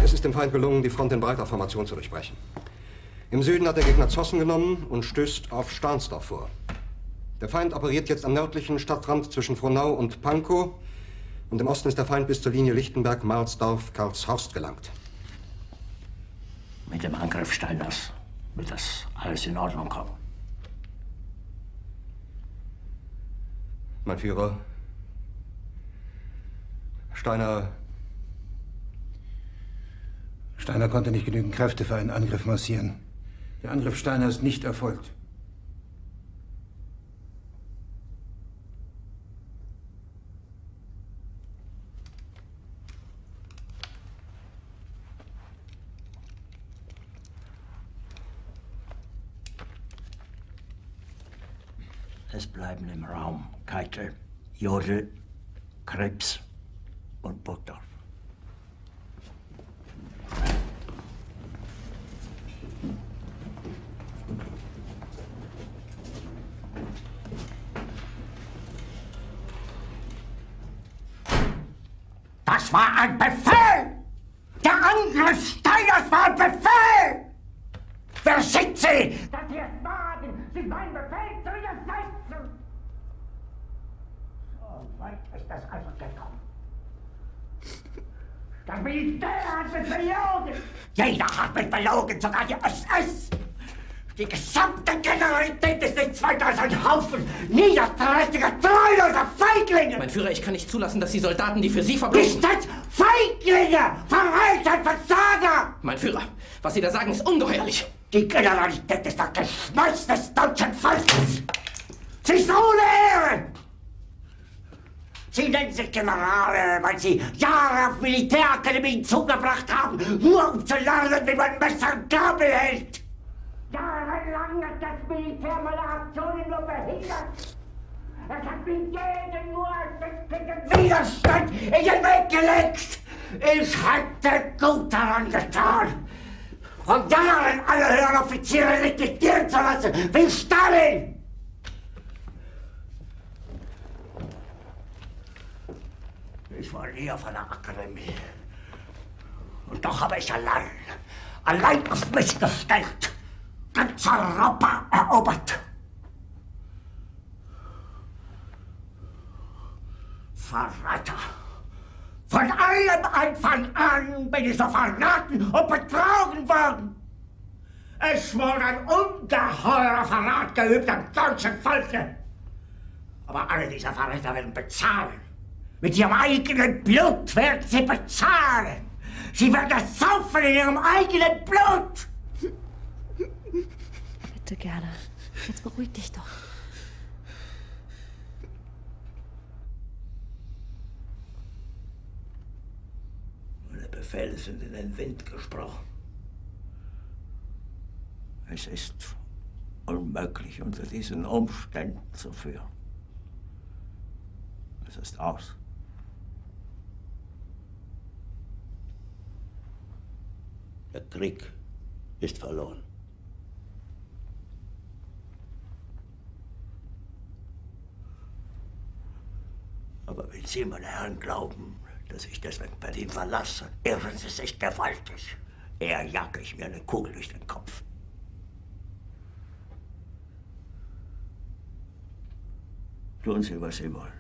Es ist dem Feind gelungen, die Front in breiter Formation zu durchbrechen. Im Süden hat der Gegner Zossen genommen und stößt auf Stahnsdorf vor. Der Feind operiert jetzt am nördlichen Stadtrand zwischen Frohnau und Pankow. Und im Osten ist der Feind bis zur Linie Lichtenberg-Marsdorf-Karlshorst gelangt. Mit dem Angriff Steiners wird das alles in Ordnung kommen. Mein Führer, Steiner konnte nicht genügend Kräfte für einen Angriff massieren. Der Angriff Steiner ist nicht erfolgt. Es bleiben im Raum Keitel, Jodl, Krebs und Burgdorf. Das war ein Befehl! Der Angriff Steiners war ein Befehl! Wer sind Sie, dass Sie es wagen, sich meinen Befehl zu widersetzen? So weit ist das also gekommen. Das Militär hat mich belogen! Jeder hat mich belogen, sogar die SS! Die gesamte Generalität ist nichts weiter als ein Haufen niederträchtiger, treuloser Feiglinge! Mein Führer, ich kann nicht zulassen, dass die Soldaten, die für Sie verbloßen... Nicht als Feiglinge! Verreiter, Versager! Mein Führer, was Sie da sagen, ist ungeheuerlich! Die Generalität ist das Geschmeiß des deutschen Volkes! Sie ist ohne Ehre! Sie nennen sich Generale, weil Sie Jahre auf Militärakademien zugebracht haben, nur um zu lernen, wie man Messer und Gabel hält! Jahrelang hat das Militär meine Aktionen nur behindert. Es hat mir jeden nur ersichtlichen Widerstand in den Weg gelegt. Ich hätte gut daran getan, von Jahren alle höheren Offiziere liquidieren zu lassen, wie Stalin. Ich war nie auf einer Akademie. Und doch habe ich allein auf mich gestellt, ganz Europa erobert. Verräter! Von allem Anfang an bin ich so verraten und betrogen worden. Es wurde ein ungeheurer Verrat geübt am deutschen Volke. Aber alle diese Verräter werden bezahlen. Mit ihrem eigenen Blut werden sie bezahlen. Sie werden es saufen in ihrem eigenen Blut. Bitte, Gerda. Jetzt beruhig dich doch. Meine Befehle sind in den Wind gesprochen. Es ist unmöglich, unter diesen Umständen zu führen. Es ist aus. Der Krieg ist verloren. Aber wenn Sie, meine Herren, glauben, dass ich deswegen Berlin verlasse, irren Sie sich gewaltig. Eher jage ich mir eine Kugel durch den Kopf. Tun Sie, was Sie wollen.